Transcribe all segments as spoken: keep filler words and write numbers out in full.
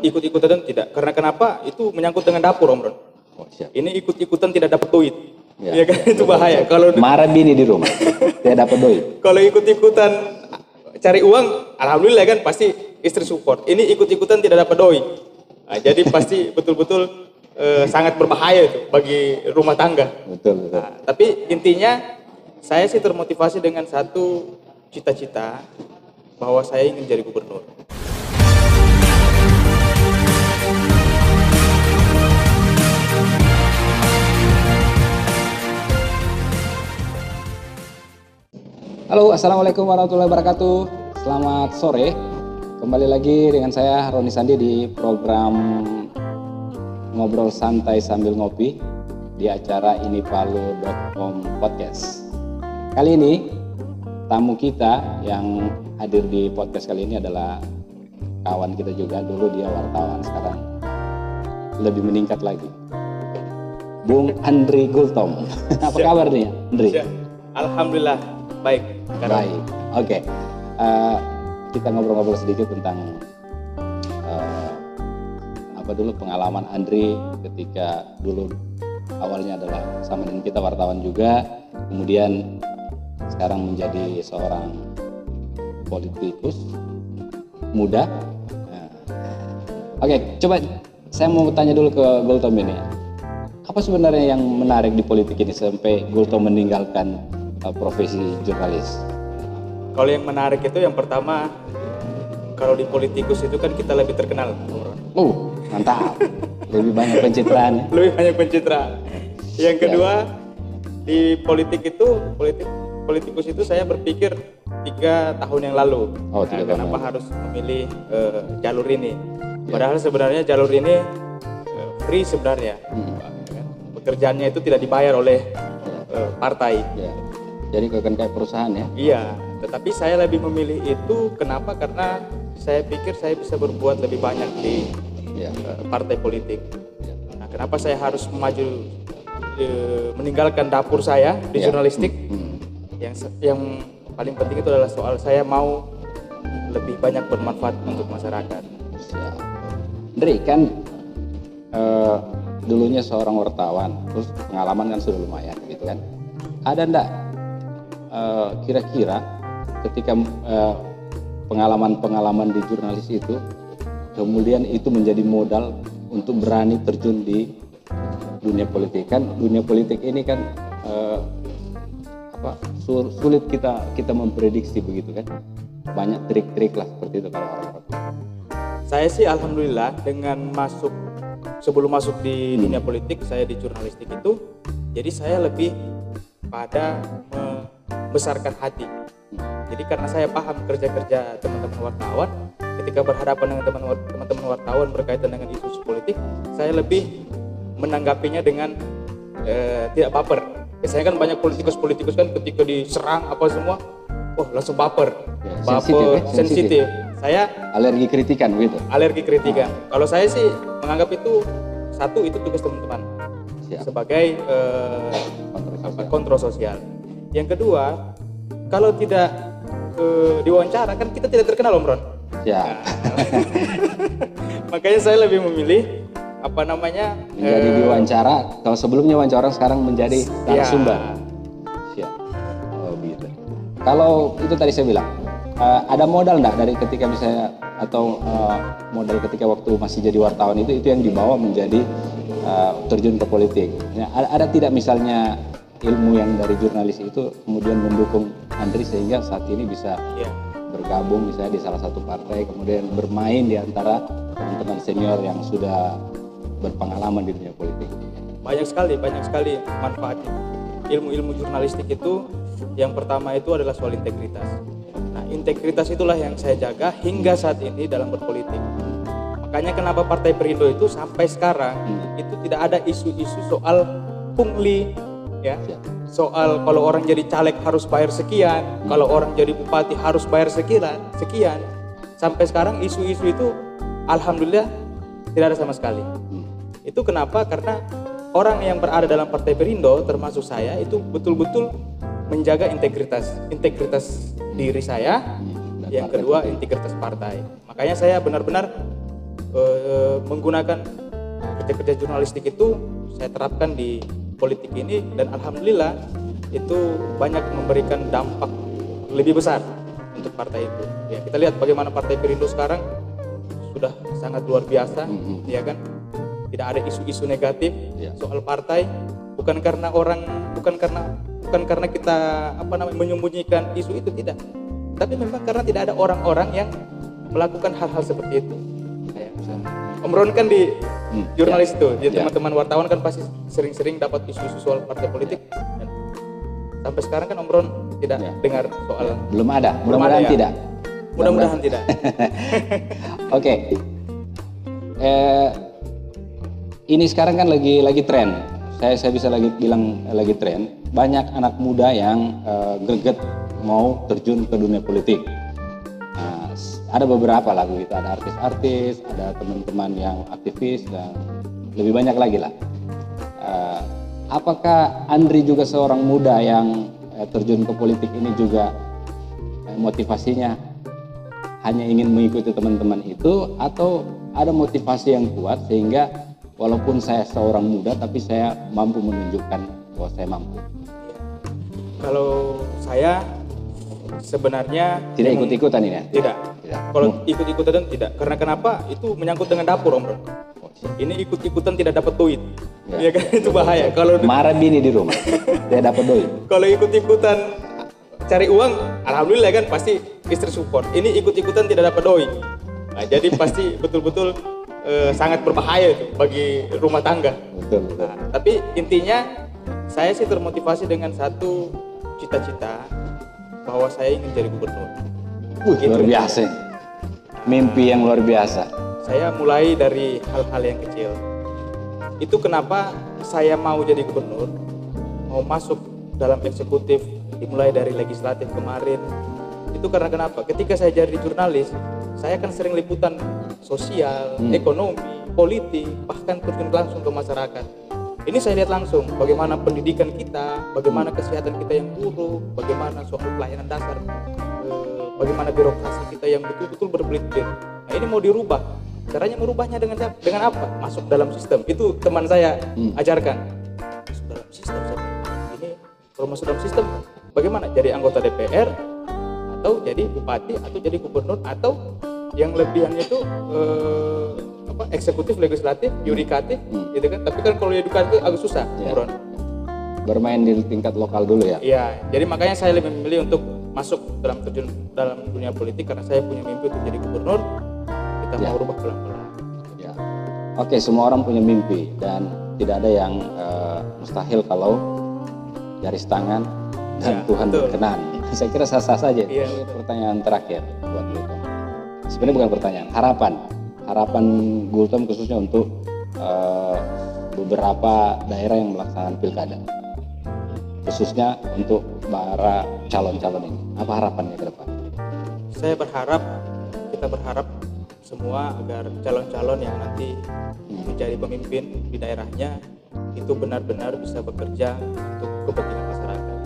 ikut-ikutan tidak. Karena kenapa? Itu menyangkut dengan dapur, Om Ron. Oh, siap. Ini ikut-ikutan tidak dapat duit. Ya, ya kan, ya, itu bahaya. Kalau marah bini di rumah, tidak dapat duit. Kalau ikut-ikutan cari uang, alhamdulillah kan pasti istri support. Ini ikut-ikutan tidak dapat doi. Nah, jadi pasti betul-betul eh, sangat berbahaya itu bagi rumah tangga. Betul, betul. Nah, tapi intinya saya sih termotivasi dengan satu cita-cita bahwa saya ingin jadi gubernur. Halo, assalamualaikum warahmatullahi wabarakatuh. Selamat sore. Kembali lagi dengan saya Roni Sandi di program Ngobrol Santai Sambil Ngopi di acara inipalu dot com podcast. Kali ini tamu kita yang hadir di podcast kali ini adalah kawan kita juga. Dulu dia wartawan, sekarang lebih meningkat lagi. Bung Andri Gultom. Apa kabar nih, Andri? Alhamdulillah baik. Baik, oke. Okay. Uh, kita ngobrol-ngobrol sedikit tentang uh, apa dulu pengalaman Andri ketika dulu awalnya adalah sama dengan kita wartawan juga, kemudian sekarang menjadi seorang politikus muda. Nah. Oke, okay, coba saya mau tanya dulu ke Gultom ini. Apa sebenarnya yang menarik di politik ini sampai Gultom meninggalkan profesi jurnalis? Kalau yang menarik itu yang pertama, kalau di politikus itu kan kita lebih terkenal. Oh, mantap. Lebih banyak pencitraan. Lebih banyak pencitraan. Yang kedua, ya. Di politik itu, politik politikus itu saya berpikir tiga tahun yang lalu. Oh, tiga nah, tahun kenapa lalu. harus memilih uh, jalur ini? Ya. Padahal sebenarnya jalur ini uh, free sebenarnya. Hmm. Pekerjaannya itu tidak dibayar oleh uh, partai. Ya. Jadi bukan kayak perusahaan ya? Iya, tetapi saya lebih memilih itu kenapa? Karena saya pikir saya bisa berbuat lebih banyak di ya. uh, partai politik. Ya. Nah, kenapa saya harus maju uh, meninggalkan dapur saya di ya. jurnalistik? Hmm. Hmm. Yang yang paling penting itu adalah soal saya mau lebih banyak bermanfaat untuk masyarakat. Ya. Andri kan uh, dulunya seorang wartawan, terus pengalaman kan sudah lumayan gitu kan? Ada enggak Uh, kira-kira ketika uh, pengalaman-pengalaman di jurnalis itu kemudian itu menjadi modal untuk berani terjun di dunia politik? Kan dunia politik ini kan uh, apa sulit kita kita memprediksi begitu kan, banyak trik-trik lah seperti itu kalau orang-orang. Saya sih alhamdulillah dengan masuk sebelum masuk di hmm. dunia politik saya di jurnalistik itu, jadi saya lebih pada membesarkan hati. Jadi karena saya paham kerja-kerja teman-teman wartawan, ketika berhadapan dengan teman-teman wartawan berkaitan dengan isu politik, saya lebih menanggapinya dengan eh, tidak baper. Biasanya kan banyak politikus-politikus kan ketika diserang apa semua, wah langsung baper, ya, baper, sensitif, ya? sensitif. Saya alergi kritikan gitu. Alergi kritikan. Ah. Kalau saya sih menganggap itu satu itu tugas teman-teman. Siap. Sebagai eh, kontrol sosial. Yang kedua, kalau tidak eh, diwawancara kan kita tidak terkenal, Om Ron. Ya. Nah, makanya saya lebih memilih apa namanya menjadi eh, diwawancara. Kalau sebelumnya wawancara, sekarang menjadi narasumber. Ya. Oh gitu. Kalau itu tadi saya bilang, uh, ada modal enggak dari ketika misalnya atau uh, modal ketika waktu masih jadi wartawan itu itu yang dibawa menjadi uh, terjun ke politik. Ya, ada, ada tidak misalnya ilmu yang dari jurnalis itu kemudian mendukung Andri sehingga saat ini bisa yeah. bergabung misalnya di salah satu partai, kemudian bermain di antara teman-teman senior yang sudah berpengalaman di dunia politik? Banyak sekali, banyak sekali manfaatnya. Ilmu-ilmu jurnalistik itu yang pertama itu adalah soal integritas. Nah, integritas itulah yang saya jaga hingga saat ini dalam berpolitik. Makanya kenapa Partai Perindo itu sampai sekarang hmm. itu tidak ada isu-isu soal pungli, ya, soal kalau orang jadi caleg harus bayar sekian, hmm. kalau orang jadi bupati harus bayar sekian, sekian. Sampai sekarang isu-isu itu alhamdulillah tidak ada sama sekali. Hmm. Itu kenapa? Karena orang yang berada dalam Partai Perindo termasuk saya itu betul-betul menjaga integritas, integritas diri saya. Hmm. Yang kedua integritas partai. Makanya saya benar-benar eh, menggunakan kerja-kerja jurnalistik itu saya terapkan di politik ini, dan alhamdulillah itu banyak memberikan dampak lebih besar untuk partai itu. Ya, kita lihat bagaimana Partai Perindo sekarang sudah sangat luar biasa, mm-hmm. ya kan? Tidak ada isu-isu negatif yeah. soal partai, bukan karena orang, bukan karena bukan karena kita apa namanya menyembunyikan isu itu, tidak. Tapi memang karena tidak ada orang-orang yang melakukan hal-hal seperti itu. Kayak Om Ron kan di hmm, jurnalis ya, tuh, jadi ya. Teman-teman wartawan kan pasti sering-sering dapat isu-isu soal partai politik. Dan sampai sekarang kan Om Ron tidak ya. dengar soal. Belum ada, mudah-mudahan ya. tidak. Mudah-mudahan tidak. Oke. Okay. Eh, ini sekarang kan lagi lagi tren. Saya saya bisa lagi bilang lagi tren. Banyak anak muda yang uh, greget mau terjun ke dunia politik. Nah, ada beberapa lah gitu, ada artis-artis, ada teman-teman yang aktivis, dan lebih banyak lagi lah. Uh, apakah Andri juga seorang muda yang uh, terjun ke politik ini juga uh, motivasinya hanya ingin mengikuti teman-teman itu, atau ada motivasi yang kuat sehingga walaupun saya seorang muda tapi saya mampu menunjukkan bahwa saya mampu? Kalau saya sebenarnya tidak ikut-ikutan ini ya? Tidak. tidak. Kalau hmm. ikut-ikutan tidak. Karena kenapa? Itu menyangkut dengan dapur, Om Ron. Ini ikut-ikutan tidak dapat duit. Ya, ya kan ya, itu bahaya. Kalau marah bini di rumah, tidak dapat duit. Kalau ikut-ikutan cari uang, alhamdulillah kan pasti istri support. Ini ikut-ikutan tidak dapat duit. Nah, jadi pasti betul-betul eh, sangat berbahaya itu bagi rumah tangga. Betul, betul. Nah, tapi intinya saya sih termotivasi dengan satu cita-cita bahwa saya ingin jadi gubernur. Uh, luar biasa. Mimpi yang luar biasa. Saya mulai dari hal-hal yang kecil. Itu kenapa saya mau jadi gubernur, mau masuk dalam eksekutif, dimulai dari legislatif kemarin. Itu karena kenapa? Ketika saya jadi jurnalis, saya kan sering liputan sosial, hmm. ekonomi, politik, bahkan terjun langsung ke masyarakat. Ini saya lihat langsung bagaimana pendidikan kita, bagaimana kesehatan kita yang buruk, bagaimana soal pelayanan dasar, eh, bagaimana birokrasi kita yang betul-betul berbelit-belit. Nah, ini mau dirubah. Caranya merubahnya dengan dengan apa? Masuk dalam sistem. Itu teman saya hmm. ajarkan. Masuk dalam sistem. Ini kalau masuk dalam sistem, bagaimana? Jadi anggota D P R, atau jadi bupati, atau jadi gubernur, atau yang lebihannya itu eh, apa, eksekutif, legislatif, yudikatif, hmm. gitu kan. Tapi kan kalau yudikatif agak susah, ya. Ron. Bermain di tingkat lokal dulu ya. Iya, jadi makanya saya lebih memilih untuk masuk dalam terjun dalam dunia politik karena saya punya mimpi untuk jadi gubernur. Kita ya. mau rubah pelan-pelan. Ya. Oke, semua orang punya mimpi dan tidak ada yang uh, mustahil kalau garis tangan dan ya, Tuhan betul. berkenan. Saya kira sah-sah saja. Ya, pertanyaan terakhir buat Gultom. Sebenarnya bukan pertanyaan, harapan. Harapan Gultom khususnya untuk uh, beberapa daerah yang melaksanakan pilkada. Khususnya untuk para calon-calon ini. Apa harapannya ke depan? Saya berharap, kita berharap semua agar calon-calon yang nanti menjadi pemimpin di daerahnya itu benar-benar bisa bekerja untuk kepentingan masyarakat,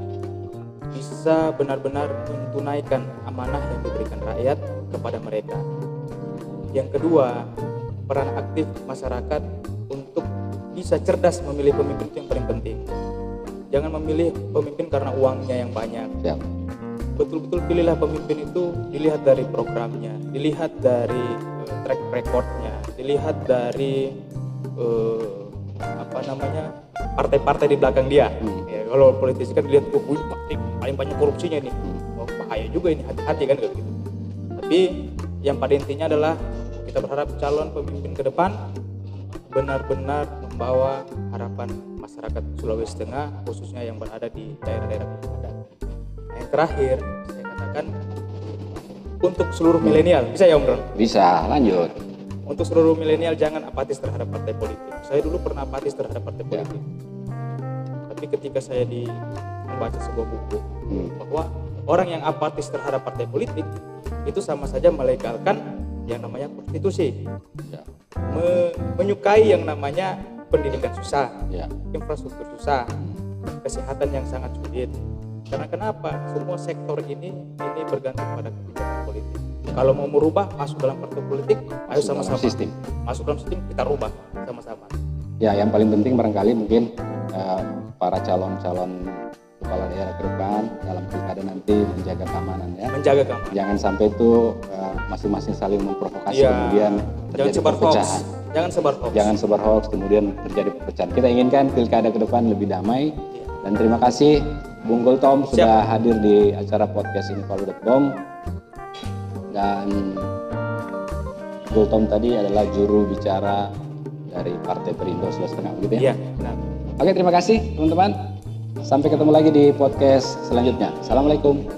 bisa benar-benar menunaikan amanah yang diberikan rakyat kepada mereka. Yang kedua, peran aktif masyarakat untuk bisa cerdas memilih pemimpin itu yang paling penting. Jangan memilih pemimpin karena uangnya yang banyak. Ya. Betul-betul pilihlah pemimpin itu dilihat dari programnya, dilihat dari uh, track recordnya, dilihat dari uh, apa namanya partai-partai di belakang dia. Hmm. Ya, kalau politisi kan dilihat oh, ini paling banyak korupsinya nih, oh, bahaya juga ini, hati-hati kan gitu. Tapi yang pada intinya adalah kita berharap calon pemimpin ke depan benar-benar membawa harapan masyarakat Sulawesi Tengah, khususnya yang berada di daerah-daerah pilkada. Yang terakhir, saya katakan untuk seluruh milenial, bisa ya Om Ron? Bisa, lanjut. Untuk seluruh milenial jangan apatis terhadap partai politik. Saya dulu pernah apatis terhadap partai politik. Ya. Tapi ketika saya di membaca sebuah buku hmm. bahwa orang yang apatis terhadap partai politik itu sama saja melegalkan yang namanya prostitusi. Ya. Me- menyukai yang namanya pendidikan susah, ya. infrastruktur susah, hmm. kesehatan yang sangat sulit. Karena kenapa? Semua sektor ini ini bergantung pada kebijakan politik. Kalau mau merubah, masuk dalam partai politik, ayo Masuk dalam sama-sama. sistem. Masuk dalam sistem, kita rubah sama-sama. Ya, yang paling penting barangkali mungkin uh, para calon-calon kepala daerah ke depan dalam pilkada nanti menjaga keamanan ya. Menjaga keamanan. Jangan sampai itu uh, masing-masing saling memprovokasi Iya. kemudian Jangan terjadi sebar hoax. perpecahan. Jangan sebar hoax. Jangan sebar hoax kemudian terjadi perpecahan. Kita inginkan pilkada ke depan lebih damai. Dan terima kasih Bung Gultom sudah hadir di acara podcast ini Palu dot com. Dan Gultom tadi adalah juru bicara dari Partai Perindo Sulawesi Tengah, begitu ya? Iya, benar. Oke, terima kasih teman-teman. Sampai ketemu lagi di podcast selanjutnya. Assalamualaikum.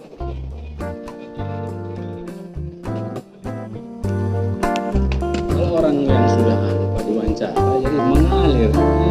Kalau orang yang sudah apa diwawancara jadi mengalir.